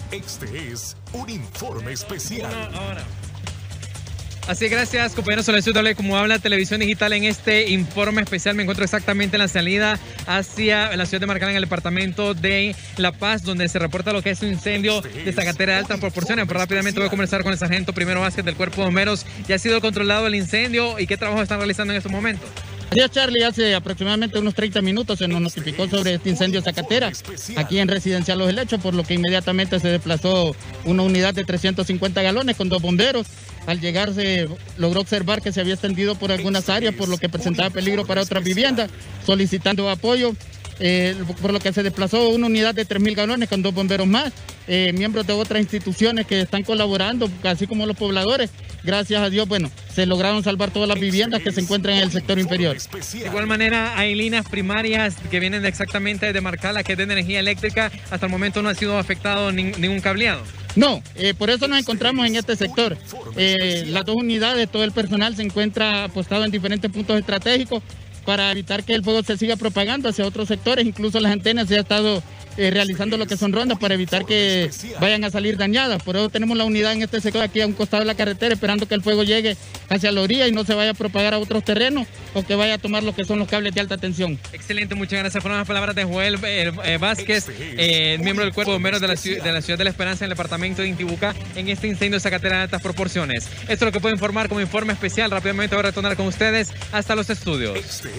Este es un informe especial. Ahora. Así es, gracias compañeros Solicitud como habla Televisión Digital en este informe especial. Me encuentro exactamente en la salida hacia la ciudad de Marcala, en el departamento de La Paz, donde se reporta lo que es un incendio de zacatera de altas proporciones. Pero rápidamente voy a conversar con el sargento Primero Vázquez del Cuerpo de Bomberos. ¿Ya ha sido controlado el incendio y qué trabajo están realizando en estos momentos? Días, Charlie, hace aproximadamente unos 30 minutos se nos notificó sobre este incendio zacatera aquí en Residencial Los Helechos, por lo que inmediatamente se desplazó una unidad de 350 galones con 2 bomberos. Al llegar se logró observar que se había extendido por algunas áreas, por lo que presentaba peligro para otras viviendas, solicitando apoyo. Por lo que se desplazó una unidad de 3.000 galones con 2 bomberos más, miembros de otras instituciones que están colaborando, así como los pobladores. Gracias a Dios, bueno, se lograron salvar todas las viviendas que se encuentran en el sector inferior. De igual manera, hay líneas primarias que vienen exactamente de Marcala, que es de energía eléctrica. Hasta el momento no ha sido afectado ningún cableado. No, por eso nos encontramos en este sector. Las 2 unidades, todo el personal se encuentra apostado en diferentes puntos estratégicos para evitar que el fuego se siga propagando hacia otros sectores. Incluso las antenas se ha estado realizando lo que son rondas para evitar que vayan a salir dañadas. Por eso tenemos la unidad en este sector aquí a un costado de la carretera, esperando que el fuego llegue hacia la orilla y no se vaya a propagar a otros terrenos o que vaya a tomar lo que son los cables de alta tensión. Excelente, muchas gracias. Fueron las palabras de Joel Vázquez, miembro del Cuerpo de Bomberos de la Ciudad de la Esperanza, en el departamento de Intibucá, en este incendio de zacatera de altas proporciones. Esto es lo que puedo informar como informe especial. Rápidamente voy a retornar con ustedes hasta los estudios.